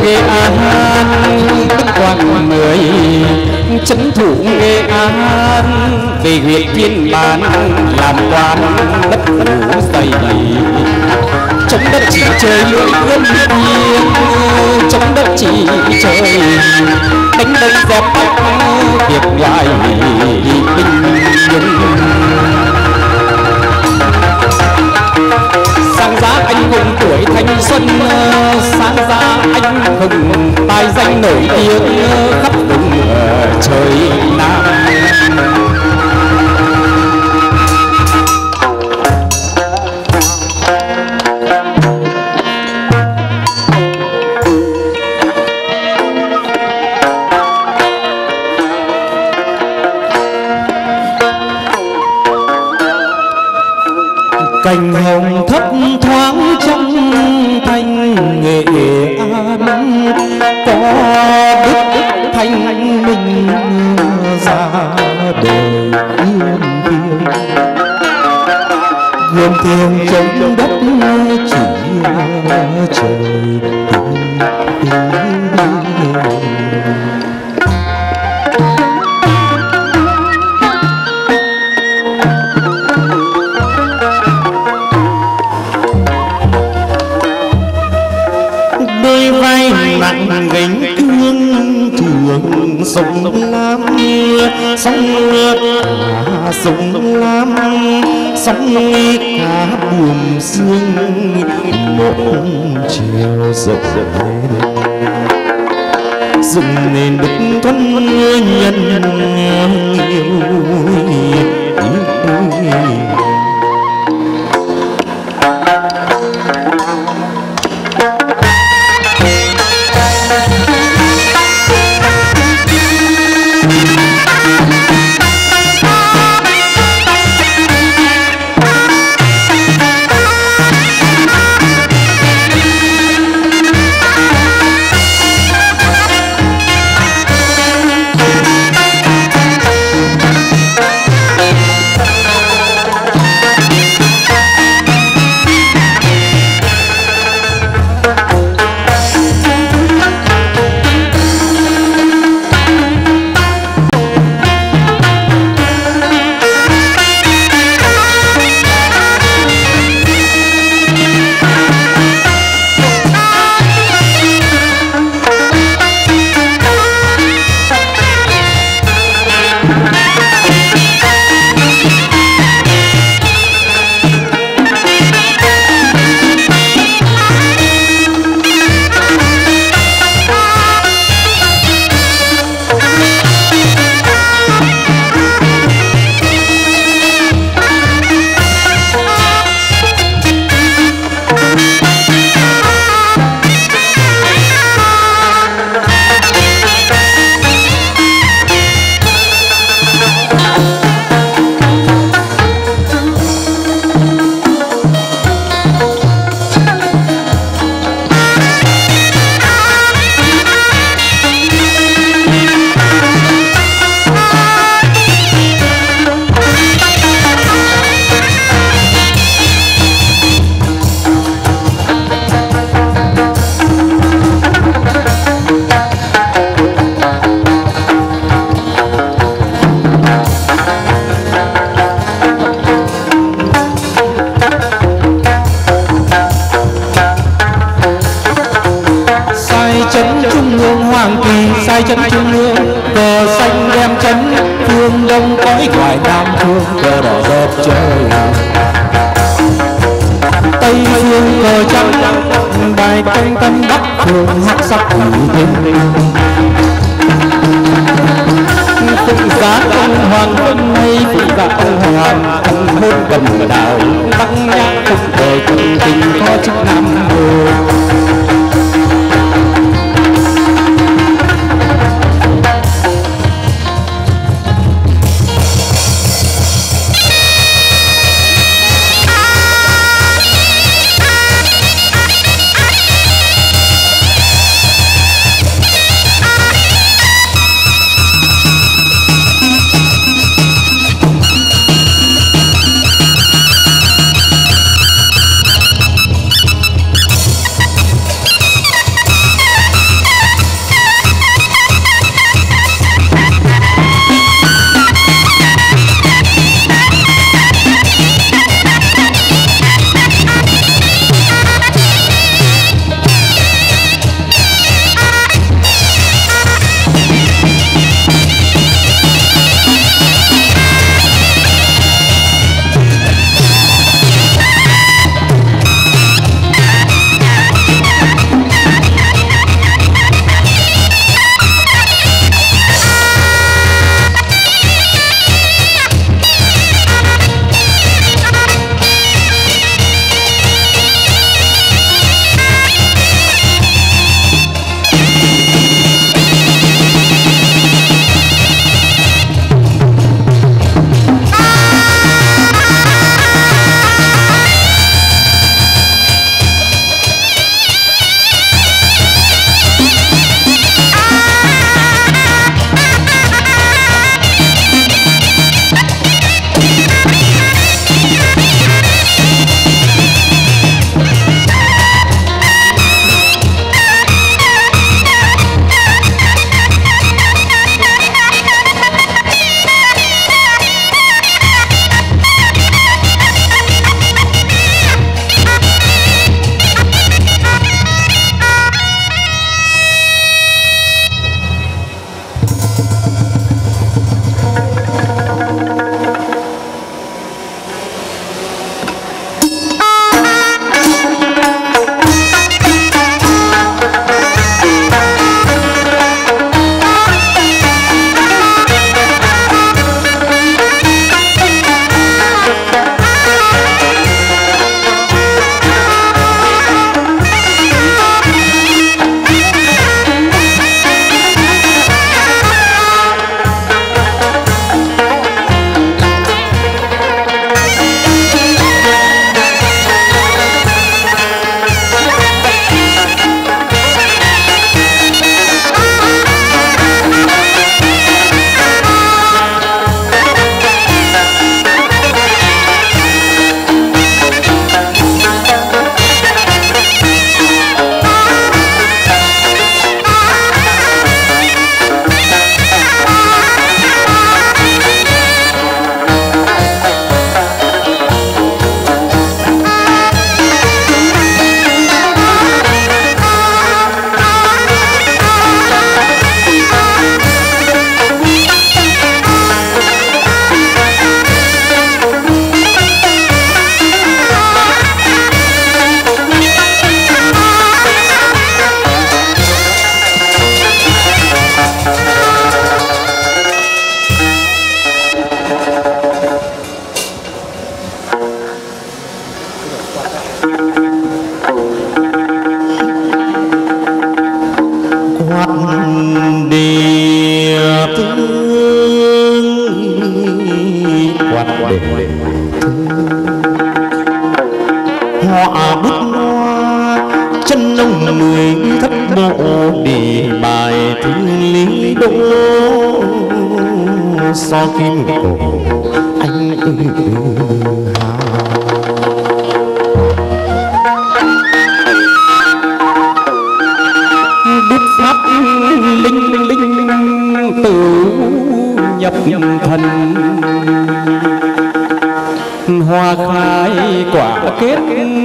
Nghệ An Đức Quang Mười trấn thủ Nghệ An về huyện Thiên Bản làm quan đất phủ dày chống đất chỉ trời lưỡi gân biên chống đất chỉ trời đánh đông dẹp bắc việc ngoài binh dân sáng giá anh hùng tuổi thanh xuân sáng giá anh hùng tài danh nổi tiếng khắp vùng trời Nam. Cành hồng thấp thoáng trong thanh Nghệ An có đức thanh minh ra đời gương thiêng chống đất chỉ trời đôi vai nặng gánh thương trường sông Lam sông Lam sóng cá buồm sương một chiều rộng dựng nên đức thuần nhân yêu. sai chân trung ương, cờ xanh đem chấn phương đông cõi ngoài nam phương, cờ đỏ dợp trời tây phương cờ trắng bài canh tân bắc phương hắc sắc thủy tinh phụng giá ông hoàng quân hay phụng giá ông hoàng thân hôn cầm đào tăng nhã phụng đời cùng tình có chức nam hồ. thoát địa thương quạt để họa bút hoa chân nông người thất bộ để bài thương lý đô so kim cổ anh biết pháp linh linh tự nhập thần hoa khai quả kết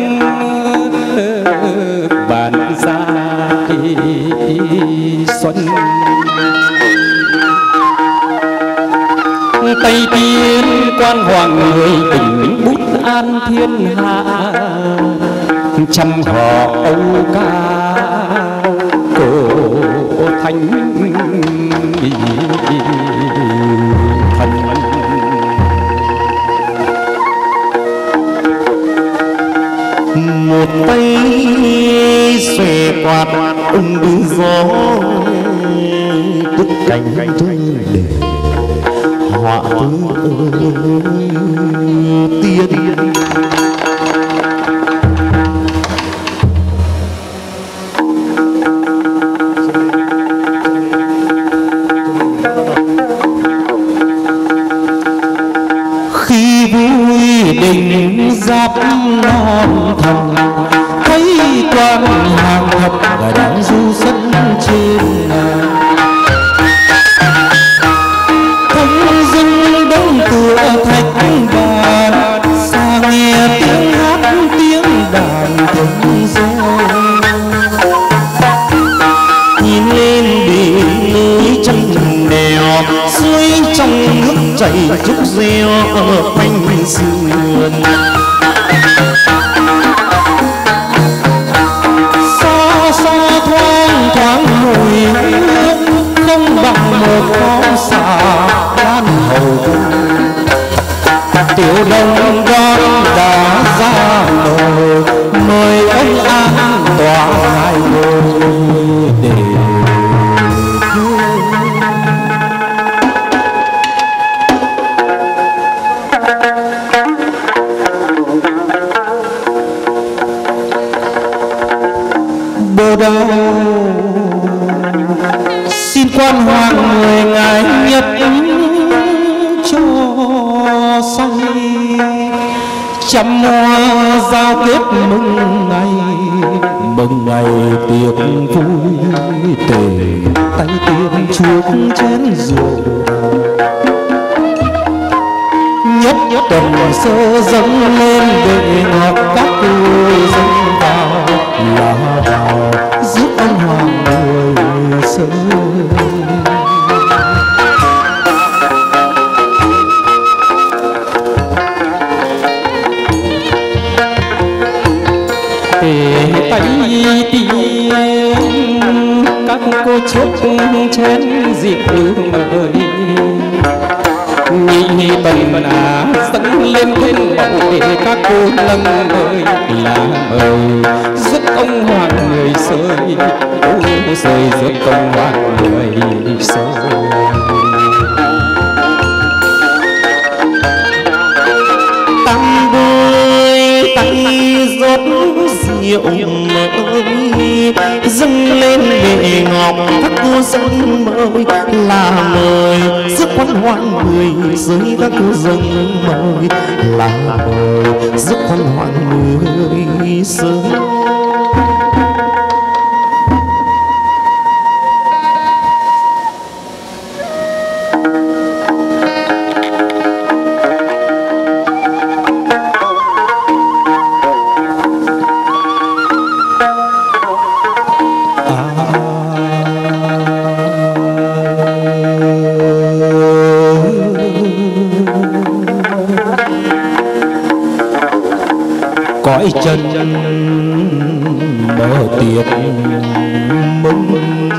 vạn gia xuân Tây Tiên quan hoàng người tình bút an thiên hạ trăm họ âu ca cổ thánh thần một tay xòe quạt ung đưa gió đứt cánh thương để họa tiên khi vui đình giáp non thần thấy quan hàng thập và đang du sân trên không dưng đông tựa thạch bàn xa nghe tiếng hát tiếng đàn tiếng reo nhìn lên biển núi chân đèo suối trong nước chảy trúc reo ở quanh sườn xa xa thoáng thoáng mùi hương không bằng một con xà lan hầu tiểu đông đón đã ra mời mời ông an tòa hai ngôi để bồ đào xin quan hoàng người ngài nhập cho say trăm hoa giao kết mừng ngày tiệc vui tề tay tiên chuốc chén rượu nhất tuần sơ dâng lên để ngọt các cô dâng vào là vào giúp ông hoàng người sơ tề tay tiên các cô chốt chén rượu mời nhị tần dâng lên thiên bầu để các cô nâng ơi là mời giúp ông hoàng người sơi sơi giúp ông hoàng người sơi tăng đôi tay rót rượu mời dâng lên bệ ngọc các cô dâng mời là mời giúp quan hoan người giới các cô dâng mời là mời giúp quan hoan người giới cõi chân mở tiệc mừng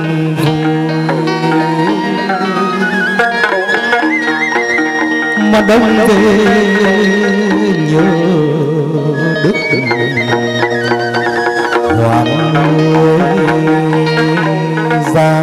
mà đông về nhớ đức hoàng gia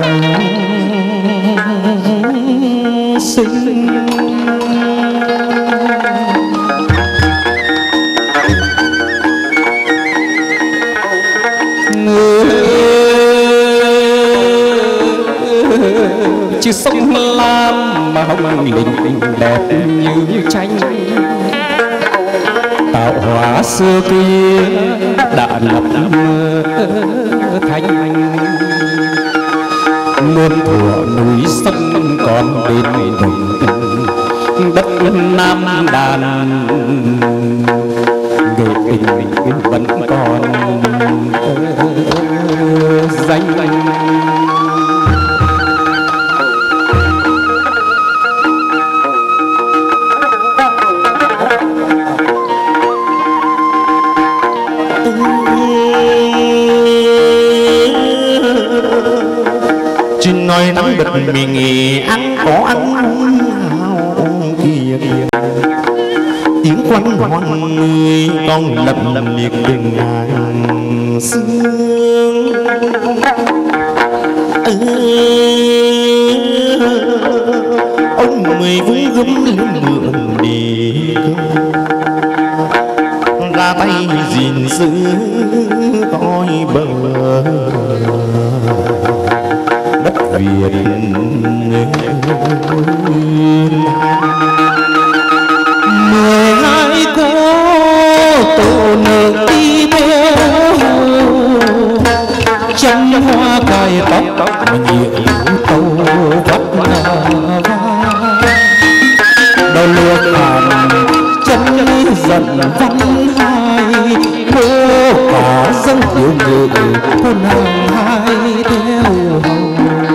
chứ sông lam mà hồng lình đẹp như tranh. Tạo hóa xưa kia đã lập mơ thanh, muôn thuở núi sông còn bên đồng đất Nam Đàn, người tình vẫn còn danh. Chuyện nói nắng bật mình ăn có ăn kia tiếng quan hoan người con lầm liệt đường hàng sương. Ông mười vung gấm lên mượn đi ra tay gìn giữ coi bờ đất Việt. 12 cô tổ nở đi theo chân hoa cài tóc nhiều tàu vắt đầu lược hàm chân dần văn hai cô cả dân tiểu ngự cô nàng hai theo hầu.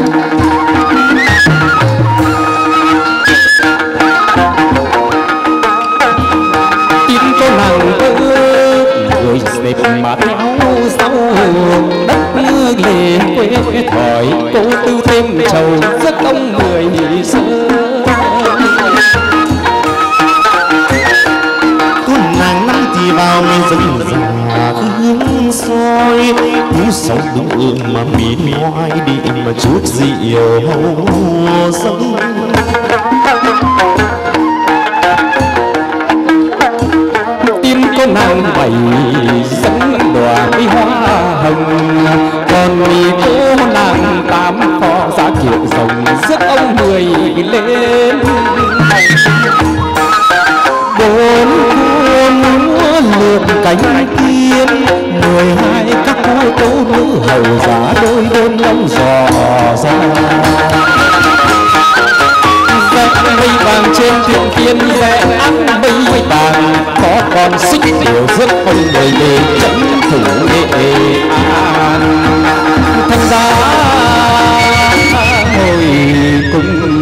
Người dẹp mặt áo sau đất lệ quê thỏi cô tư thêm trầu rất ông người sơ. Con nàng năm thì vào rừng già hướng soi cú sóng đúng mà mịn ngoài đi mà chút rượu hầu sông. Nàng bảy dẫn đoàn hoa hồng, còn vì cô nàng tám phò giá kiệu rồng rước ông người lên. Bốn khuôn múa lượn cánh tiên, 12 các cô tố nữ hầu giá đôi bên lông giò ra. Mây vàng trên thuyền tiên rẽ ăn mây vàng, có con xích điều rước ông người về trấn thủ Nghệ An. Thân giá ngồi cùng.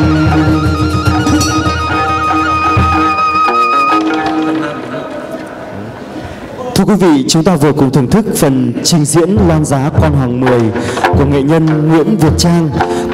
Thưa quý vị, chúng ta vừa cùng thưởng thức phần trình diễn Loan giá Quan Hoàng 10 của nghệ nhân Nguyễn Việt Trang